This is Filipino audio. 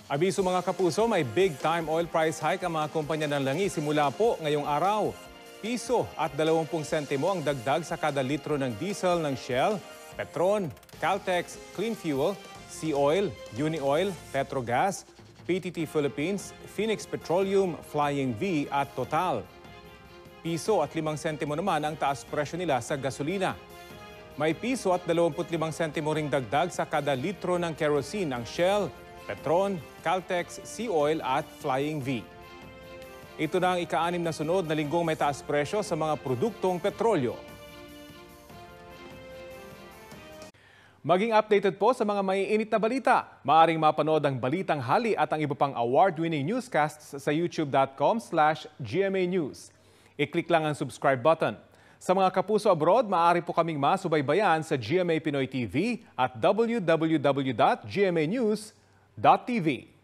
Abiso mga kapuso, may big-time oil price hike ang mga kumpanya ng langis simula po ngayong araw. Piso at 20 sentimo ang dagdag sa kada litro ng diesel ng Shell, Petron, Caltex, Clean Fuel, Sea Oil, Unioil, Petrogas, PTT Philippines, Phoenix Petroleum, Flying V at Total. Piso at 5 sentimo naman ang taas presyo nila sa gasolina. May piso at 25 sentimo ring dagdag sa kada litro ng kerosene ang Shell, Petron, Caltex, Sea Oil at Flying V. Ito na ang ika-6 na sunod na linggong may taas presyo sa mga produktong petrolyo. Maging updated po sa mga maiinit na balita. Maaring mapanood ang Balitang Hali at ang iba pang award-winning newscasts sa youtube.com/GMA News. I-click lang ang subscribe button. Sa mga kapuso abroad, maaari po kaming masubaybayan sa GMA Pinoy TV at www.gmanews.tv.